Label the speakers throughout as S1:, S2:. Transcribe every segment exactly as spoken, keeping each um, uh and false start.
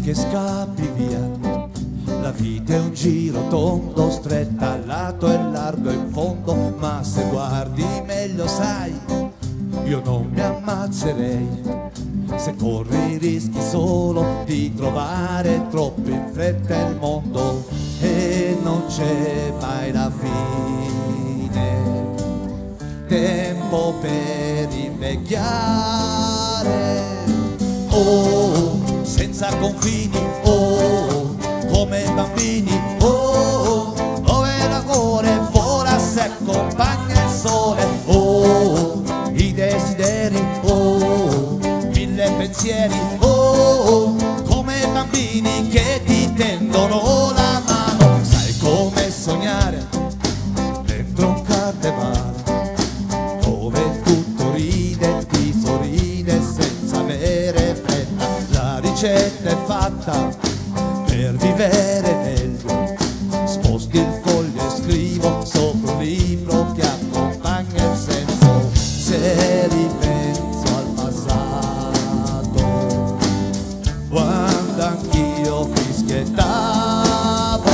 S1: che scappi via. La vita è un giro tondo, stretta al lato e largo in fondo, ma se guardi meglio sai, io non mi ammazzerei. Se corri rischi solo di trovare troppo in fretta il mondo e non c'è mai la fine. Tempo per invecchiare, oh, senza confini, oh, come bambini, oh, dove l'amore vola se accompagna il sole, oh, i desideri, oh, mille pensieri, oh, come bambini che ti tendono la mano. Sai come sognare dentro un carnevale, dove tutto ride, ti sorride senza avere fretta. La ricetta è fatta per vivere meglio, sposti il foglio e scrivo sopra un libro che accompagna il senso. Se ripenso al passato, quando anch'io fischiettavo,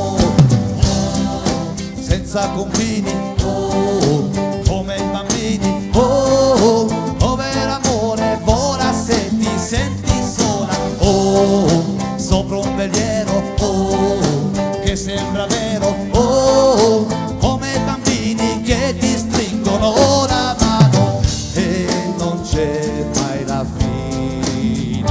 S1: senza confini, oh, come i bambini, oh, dove l'amore vola se ti senti sola, oh, sopra un veliero, oh, che sembra vero, oh, come bambini che ti stringono la mano e non c'è mai la fine.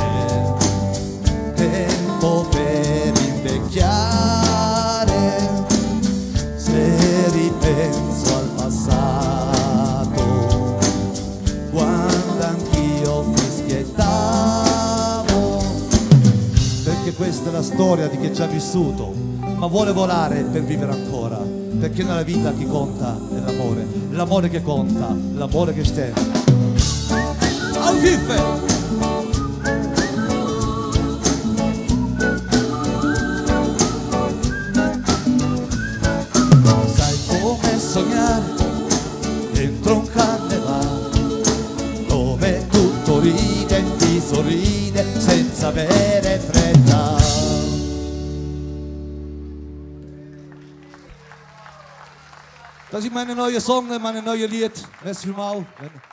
S1: Tempo per invecchiare, se ripenso al passato, quando anch'io fischiettavo. Perché questa è la storia di chi è già vissuto, ma vuole volare per vivere ancora. Perché nella vita chi conta è l'amore, l'amore che conta, l'amore che stende. Al fiffe! Sai come sognare dentro un carnevale, dove tutto ride e ti sorride senza avere fretta. Das ist meine neue Song, meine neue Lied. Merci mal.